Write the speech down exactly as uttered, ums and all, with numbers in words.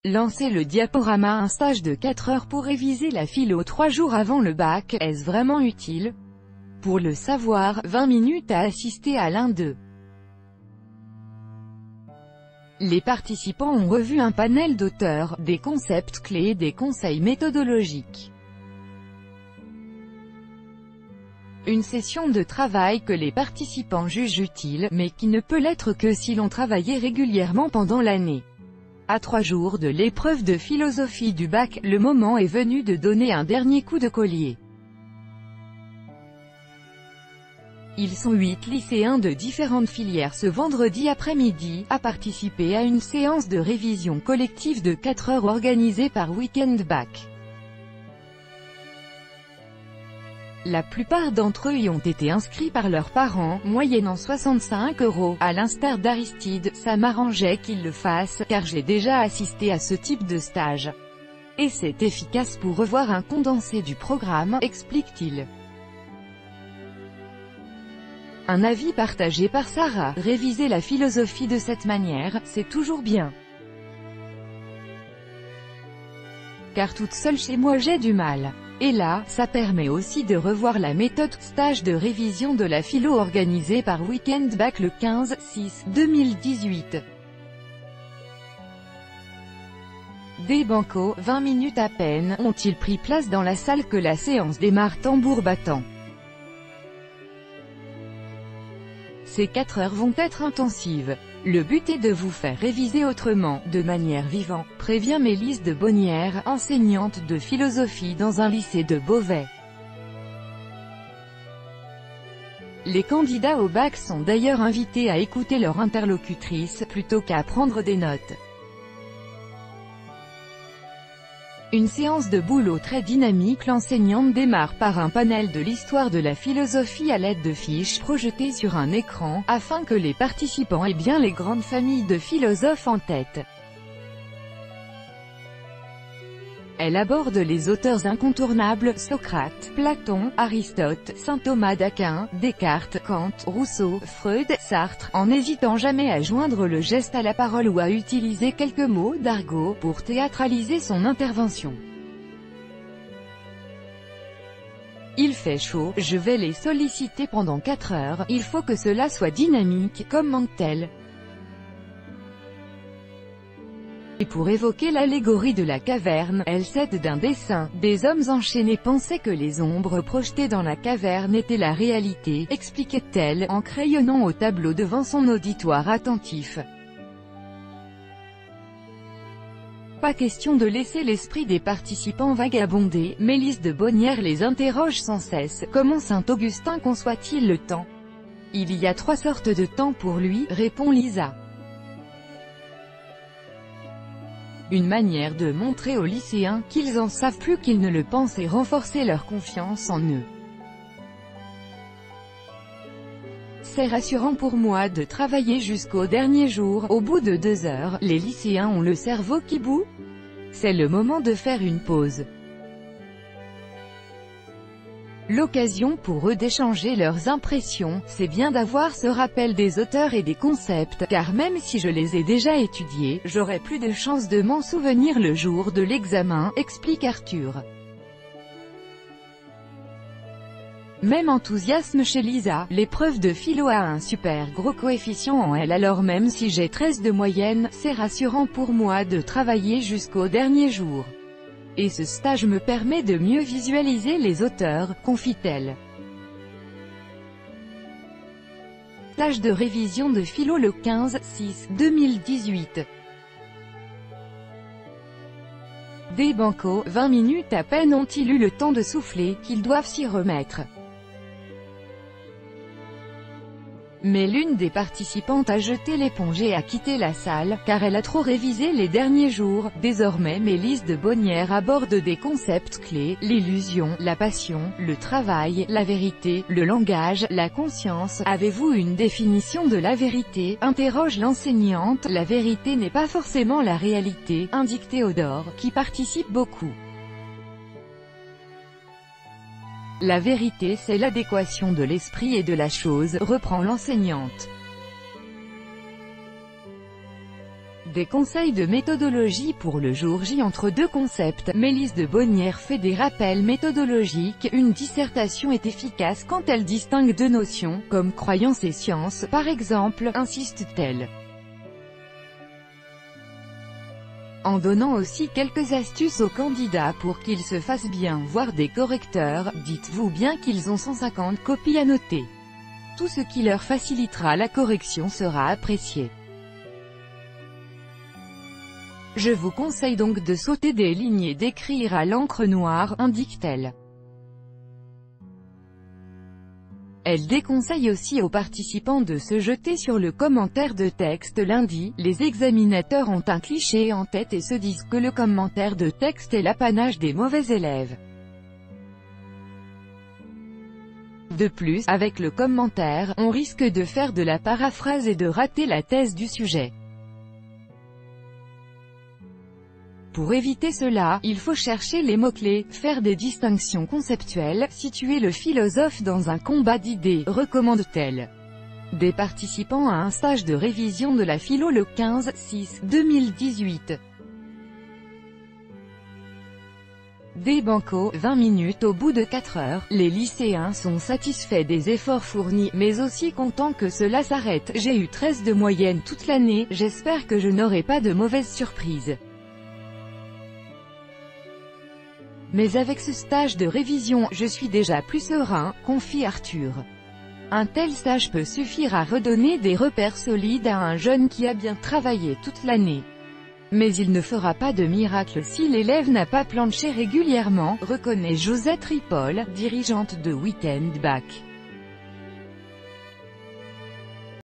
Lancer le diaporama. Un stage de quatre heures pour réviser la philo trois jours avant le bac, est-ce vraiment utile? Pour le savoir, vingt minutes à assister à l'un d'eux. Les participants ont revu un panel d'auteurs, des concepts clés et des conseils méthodologiques. Une session de travail que les participants jugent utile, mais qui ne peut l'être que si l'on travaillait régulièrement pendant l'année. À trois jours de l'épreuve de philosophie du bac, le moment est venu de donner un dernier coup de collier. Ils sont huit lycéens de différentes filières ce vendredi après-midi, à participer à une séance de révision collective de quatre heures organisée par Weekend Bac. La plupart d'entre eux y ont été inscrits par leurs parents, moyennant soixante-cinq euros. À l'instar d'Aristide, ça m'arrangeait qu'ils le fassent, car j'ai déjà assisté à ce type de stage. Et c'est efficace pour revoir un condensé du programme, explique-t-il. Un avis partagé par Sarah. Réviser la philosophie de cette manière, c'est toujours bien. Car toute seule chez moi j'ai du mal. Et là, ça permet aussi de revoir la méthode stage de révision de la philo organisée par Weekend Bac le quinze six deux mille dix-huit. Des bancos, vingt minutes à peine, ont-ils pris place dans la salle que la séance démarre tambour battant. Ces quatre heures vont être intensives. Le but est de vous faire réviser autrement, de manière vivante, prévient Mélisse de Bonnières, enseignante de philosophie dans un lycée de Beauvais. Les candidats au bac sont d'ailleurs invités à écouter leur interlocutrice, plutôt qu'à prendre des notes. Une séance de boulot très dynamique. L'enseignante démarre par un panel de l'histoire de la philosophie à l'aide de fiches projetées sur un écran, afin que les participants aient bien les grandes familles de philosophes en tête. Elle aborde les auteurs incontournables, Socrate, Platon, Aristote, saint Thomas d'Aquin, Descartes, Kant, Rousseau, Freud, Sartre, en n'hésitant jamais à joindre le geste à la parole ou à utiliser quelques mots d'argot, pour théâtraliser son intervention. Il fait chaud, je vais les solliciter pendant quatre heures, il faut que cela soit dynamique, commente-t-elle. Et pour évoquer l'allégorie de la caverne, elle cède d'un dessin. Des hommes enchaînés pensaient que les ombres projetées dans la caverne étaient la réalité, expliquait-elle, en crayonnant au tableau devant son auditoire attentif. Pas question de laisser l'esprit des participants vagabonder, Mélisse de Bonnières les interroge sans cesse. Comment saint Augustin conçoit-il le temps? Il y a trois sortes de temps pour lui, répond Lisa. Une manière de montrer aux lycéens qu'ils en savent plus qu'ils ne le pensent et renforcer leur confiance en eux. C'est rassurant pour moi de travailler jusqu'au dernier jour. Au bout de deux heures, les lycéens ont le cerveau qui bout. C'est le moment de faire une pause. L'occasion pour eux d'échanger leurs impressions. C'est bien d'avoir ce rappel des auteurs et des concepts, car même si je les ai déjà étudiés, j'aurai plus de chances de m'en souvenir le jour de l'examen, explique Arthur. Même enthousiasme chez Lisa. L'épreuve de philo a un super gros coefficient en elle, alors même si j'ai treize de moyenne, c'est rassurant pour moi de travailler jusqu'au dernier jour. Et ce stage me permet de mieux visualiser les auteurs, confie-t-elle. Stage de révision de philo le quinze six deux mille dix-huit. Des bancos, vingt minutes à peine ont-ils eu le temps de souffler, qu'ils doivent s'y remettre. Mais l'une des participantes a jeté l'éponge et a quitté la salle, car elle a trop révisé les derniers jours. Désormais Mélisse de Bonnières aborde des concepts clés, l'illusion, la passion, le travail, la vérité, le langage, la conscience. Avez-vous une définition de la vérité? Interroge l'enseignante. La vérité n'est pas forcément la réalité, indique Théodore, qui participe beaucoup. La vérité c'est l'adéquation de l'esprit et de la chose, reprend l'enseignante. Des conseils de méthodologie pour le jour J entre deux concepts. Mélisse de Bonnières fait des rappels méthodologiques. Une dissertation est efficace quand elle distingue deux notions, comme croyance et science, par exemple, insiste-t-elle. En donnant aussi quelques astuces aux candidats pour qu'ils se fassent bien voir des correcteurs, dites-vous bien qu'ils ont cent cinquante copies à noter. Tout ce qui leur facilitera la correction sera apprécié. Je vous conseille donc de sauter des lignes et d'écrire à l'encre noire, indique-t-elle. Elle déconseille aussi aux participants de se jeter sur le commentaire de texte lundi. Les examinateurs ont un cliché en tête et se disent que le commentaire de texte est l'apanage des mauvais élèves. De plus, avec le commentaire, on risque de faire de la paraphrase et de rater la thèse du sujet. Pour éviter cela, il faut chercher les mots-clés, faire des distinctions conceptuelles, situer le philosophe dans un combat d'idées, recommande-t-elle. Des participants à un stage de révision de la philo le quinze six deux mille dix-huit. Des bancos, vingt minutes au bout de quatre heures, les lycéens sont satisfaits des efforts fournis, mais aussi contents que cela s'arrête. J'ai eu treize de moyenne toute l'année, j'espère que je n'aurai pas de mauvaises surprises. Mais avec ce stage de révision, je suis déjà plus serein, confie Arthur. Un tel stage peut suffire à redonner des repères solides à un jeune qui a bien travaillé toute l'année. Mais il ne fera pas de miracle si l'élève n'a pas planché régulièrement, reconnaît Josette Ripoll, dirigeante de Weekend Back.